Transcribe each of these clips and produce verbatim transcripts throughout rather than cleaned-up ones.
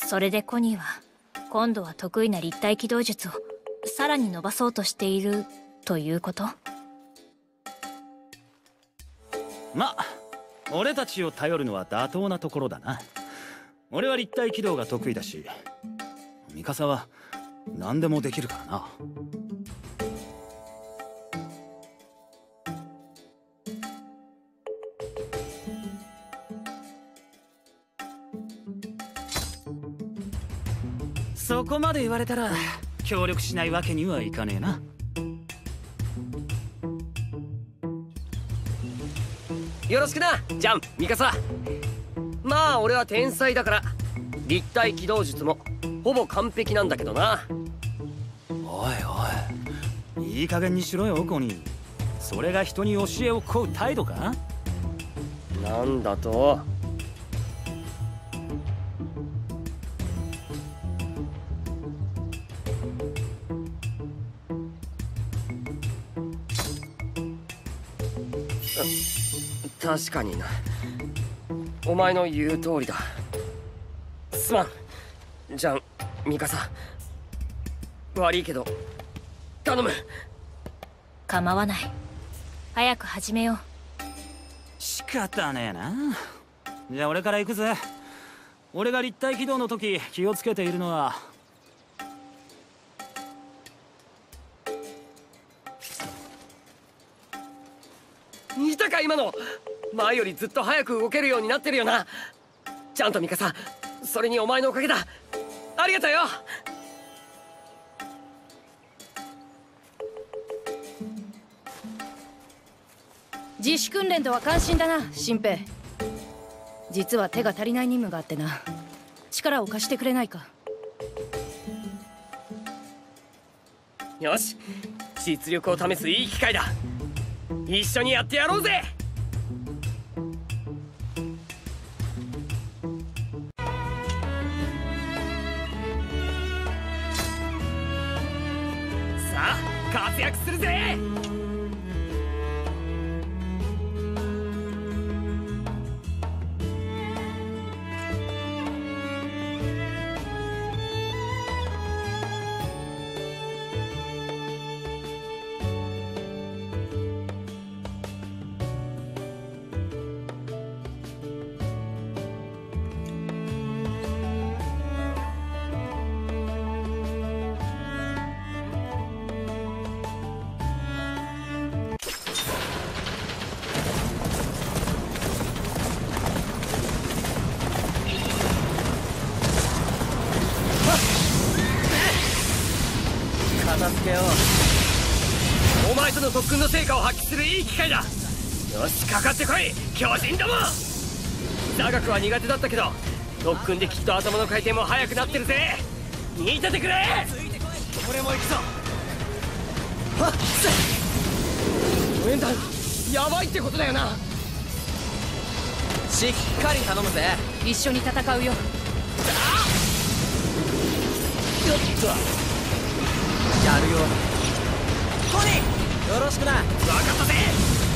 それでコニーは今度は得意な立体機動術をさらに伸ばそうとしているということ？ ま、俺たちを頼るのは妥当なところだな。俺は立体機動が得意だし、ミカサは何でもできるからな。そこまで言われたら協力しないわけにはいかねえな。 よろしくな、ジャン、ミカサ。まあ俺は天才だから立体機動術もほぼ完璧なんだけどな。 おいおい、いい加減にしろよコニー。それが人に教えを請う態度か？ なんだと？確かにな。お前の言う通りだ。すまん、ジャン、ミカサ。悪いけど頼む。 構わない。早く始めよう。 仕方ねえな。じゃあ俺から行くぜ。俺が立体機動の時気をつけているのは、 見たか今の。前よりずっと早く動けるようになってるよな。ちゃんとミカサ、それにお前のおかげだ。ありがとうよ。 自主訓練とは感心だな、新平。実は手が足りない任務があってな。力を貸してくれないか？ よし、実力を試すいい機会だ。一緒にやってやろうぜ。さあ活躍するぜ。片付けよう。お前との特訓の成果を発揮するいい機会だ。よし、かかってこい巨人ども。座学は苦手だったけど特訓できっと頭の回転も速くなってるぜ。見ててくれ。俺も行くぞ。はっせウェンダル、やばいってことだよな。しっかり頼むぜ。 一緒に戦うよ。 よっとやるよ。コニー、よろしくな。分かったぜ。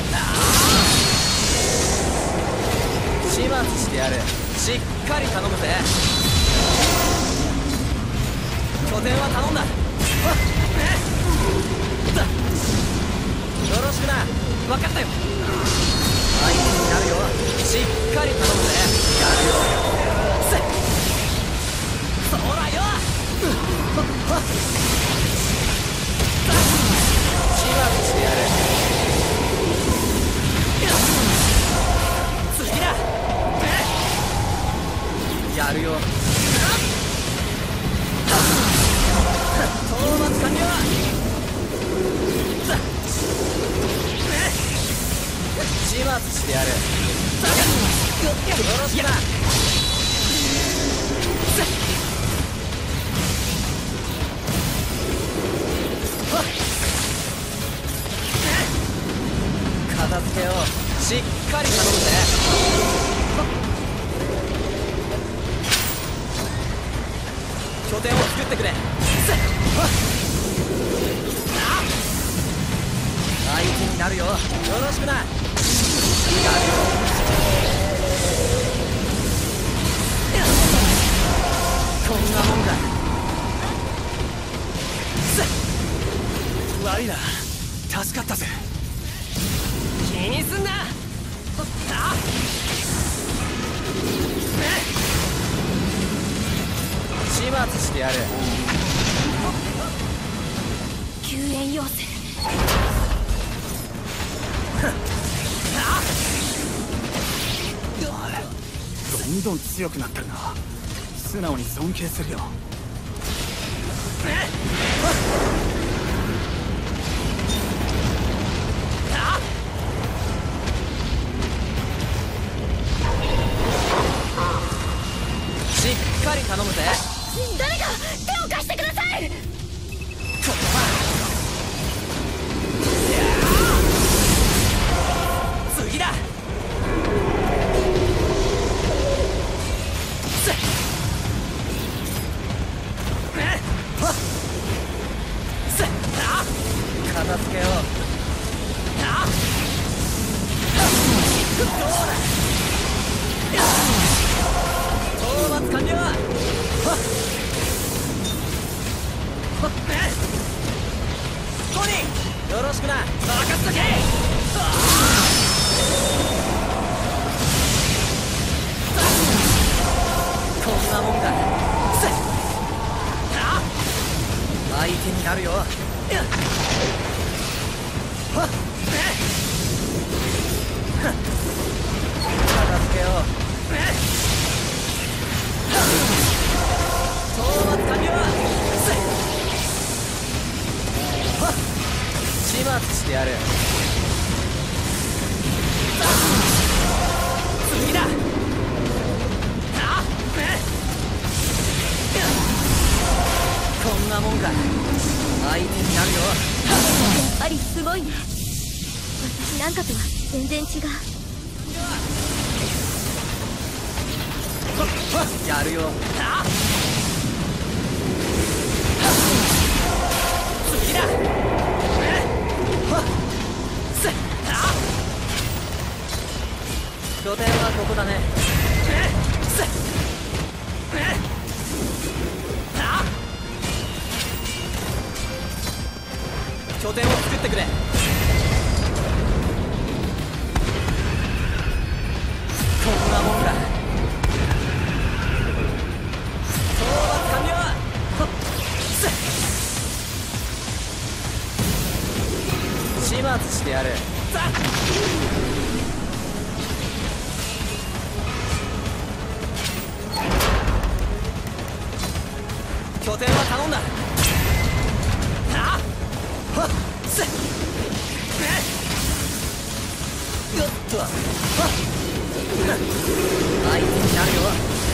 始末してやる。しっかり頼むぜ。拠点は頼んだ。よろしくな。分かったよ。相手になるよ。しっかり頼むぜ。やるよ。そうだよ。始末してやる。次だ。やるよ。討伐完了。始末してやる。よろしくな。片付けよう。しっかり頼むぜ。拠点を作ってくれ。相手になるよ。よろしくな。やるよ。 末してやる。 救援要請。 どんどん強くなってるな。素直に尊敬するよ。 しっかり頼むぜ。 誰か手を貸してください。 次だ。片付けよう。討伐完了。トニー、よろしくな。任せとけ。こんなもんだ。相手になるよ。片付けよう。討伐完了。始末してやる。次だ。こんなもんか。相手になるよ。 やっぱりすごいね。私なんかとは全然違う。 やるよ。次だ。拠点はここだね。拠点を作ってくれ。こんなもんだ。討伐完了。始末してやる。拠点は頼んだ。よっと。相手になるよ。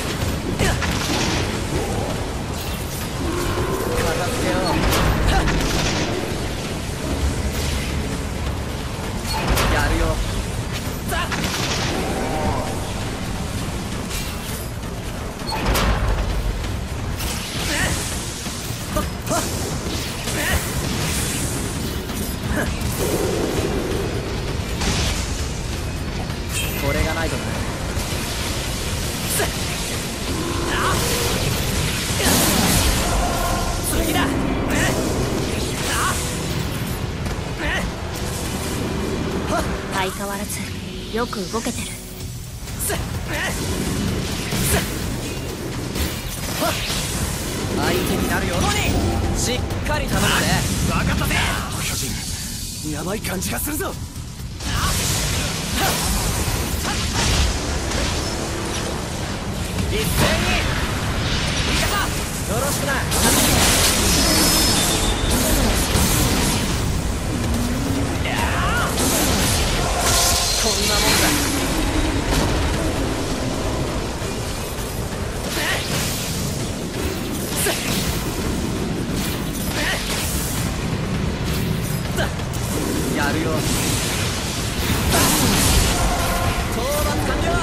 片付けよう。やるよ。これがないとな。次だ。 相変わらずよく動けてる。 相手になるよ。しっかり頼むぜ。分かったぜ。 巨人、やばい感じがするぞ。 一斉に味方よろしくな。こんなもんだ。やるよ。討伐完了。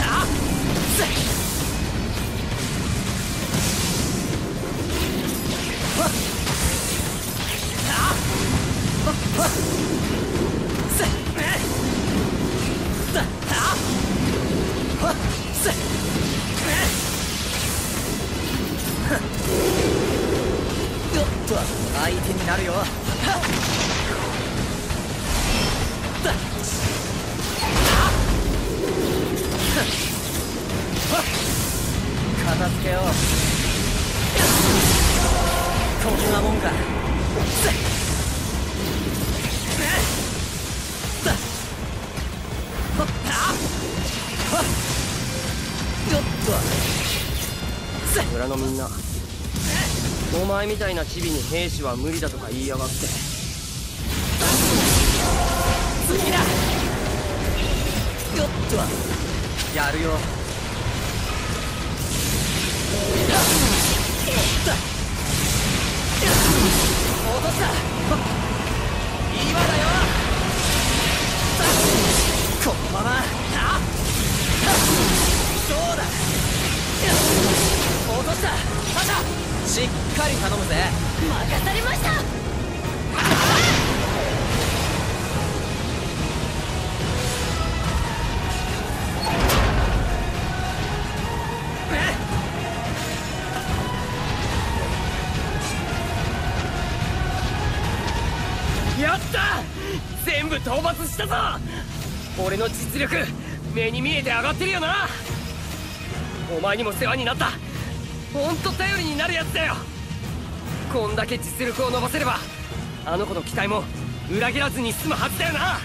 相手になるよ。片付けよう。 こんなもんか。村のみんな、お前みたいなチビに兵士は無理だとか言いやがって。次だ。よっとやるよ。落とした。今だよ。このまま。あ、そうだ。落とした。パシャ。しっかり頼むぜ。 任されました。 やった！全部討伐したぞ。俺の実力目に見えて上がってるよな。お前にも世話になった。ほんと頼りになるやつだよ。こんだけ実力を伸ばせればあの子の期待も裏切らずに済むはずだよな。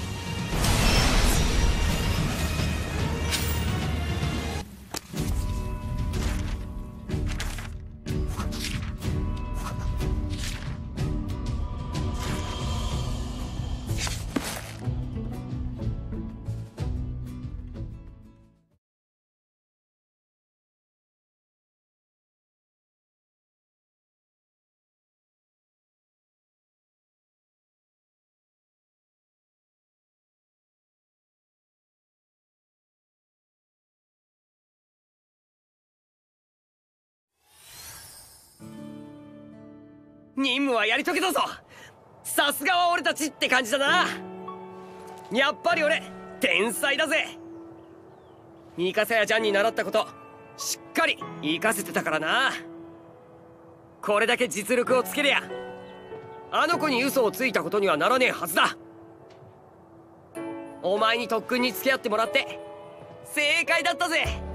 任務はやり遂げたぞ。さすがは俺たちって感じだな。やっぱり俺天才だぜ。ミカサヤちゃんに習ったことしっかり活かせてたからな。これだけ実力をつけりゃあの子に嘘をついたことにはならねえはずだ。お前に特訓に付き合ってもらって正解だったぜ。